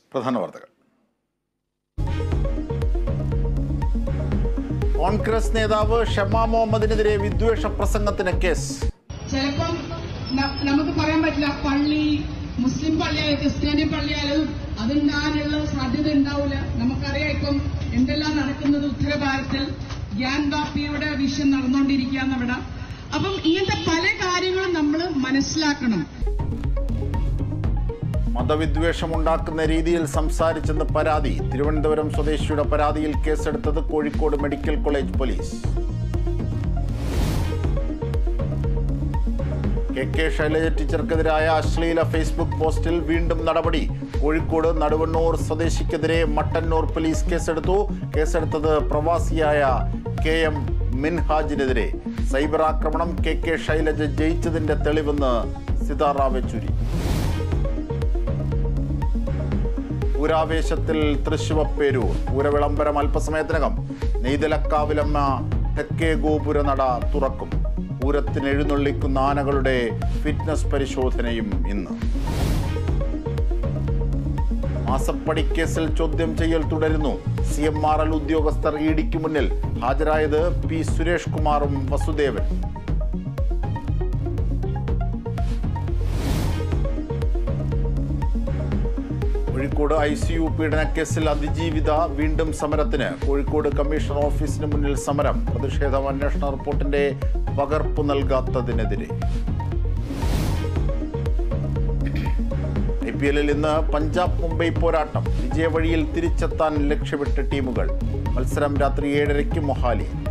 പ്രധാന വാർത്തകൾ. കോൺഗ്രസ് നേതാവ് ഷമാ മുഹമ്മദിനെതിരെ വിദ്വേഷ പ്രസംഗത്തിന് കേസ്. ചിലപ്പം നമുക്ക് പറയാൻ പറ്റില്ല, പള്ളി മുസ്ലിം പള്ളിയായാലും ക്രിസ്ത്യാനി പള്ളിയായാലും അതുണ്ടാകാനുള്ള സാധ്യത ഉണ്ടാവില്ല. നമുക്കറിയാം ഇപ്പം എന്തെല്ലാം നടക്കുന്നത് ഉത്തരഭാരതത്തിൽ. ഗ്യാൻ ബാപ്പിയുടെ വിഷയം നടന്നുകൊണ്ടിരിക്കുകയാണ് അവിടെ. അപ്പം ഇങ്ങനത്തെ പല കാര്യങ്ങളും നമ്മൾ മനസ്സിലാക്കണം. മതവിദ്വേഷമുണ്ടാക്കുന്ന രീതിയിൽ സംസാരിച്ചെന്ന് പരാതി. തിരുവനന്തപുരം സ്വദേശിയുടെ പരാതിയിൽ കേസെടുത്തത് Kozhikode medical college police. K Shailaja ടീച്ചർക്കെതിരായ അശ്ലീല ഫേസ്ബുക്ക് പോസ്റ്റിൽ വീണ്ടും നടപടി. കോഴിക്കോട് നടുവണ്ണൂർ സ്വദേശിക്കെതിരെ മട്ടന്നൂർ പോലീസ് കേസെടുത്തു. കേസെടുത്തത് പ്രവാസിയായ KM മിൻഹാജിനെതിരെ. സൈബർ ആക്രമണം കെ ശൈലജ ജയിച്ചതിന്റെ തെളിവെന്ന് സിതാറാം യെച്ചൂരി. പൂരാവേശത്തിൽ തൃശ്ശിവപ്പേരൂർ. പൂരവിളംബരം അല്പസമയത്തിനകം. നെയ്തലക്കാവിലമ്മ തെക്കേ ഗോപുര നട തുറക്കും. പൂരത്തിന് എഴുന്നള്ളിക്കുന്ന ആനകളുടെ ഫിറ്റ്നസ് പരിശോധനയും ഇന്ന്. മാസപ്പടിക്കേസിൽ ചോദ്യം ചെയ്യൽ തുടരുന്നു. CMRL ഉദ്യോഗസ്ഥർ ഇഡിക്ക് മുന്നിൽ. ഹാജരായത് P സുരേഷ് കുമാറും വസുദേവൻ. കോഴിക്കോട് ICU പീഡനക്കേസിൽ അതിജീവിത വീണ്ടും സമരത്തിന്. കോഴിക്കോട് കമ്മീഷണർ ഓഫീസിന് മുന്നിൽ സമരം. പ്രതിഷേധം അന്വേഷണ റിപ്പോർട്ടിന്റെ പകർപ്പ് നൽകാത്തതിനെതിരെ. IPL ഇന്ന് പഞ്ചാബ് മുംബൈ പോരാട്ടം. വിജയവഴിയിൽ തിരിച്ചെത്താൻ ലക്ഷ്യമിട്ട ടീമുകൾ. മത്സരം രാത്രി 7:30 മൊഹാലി.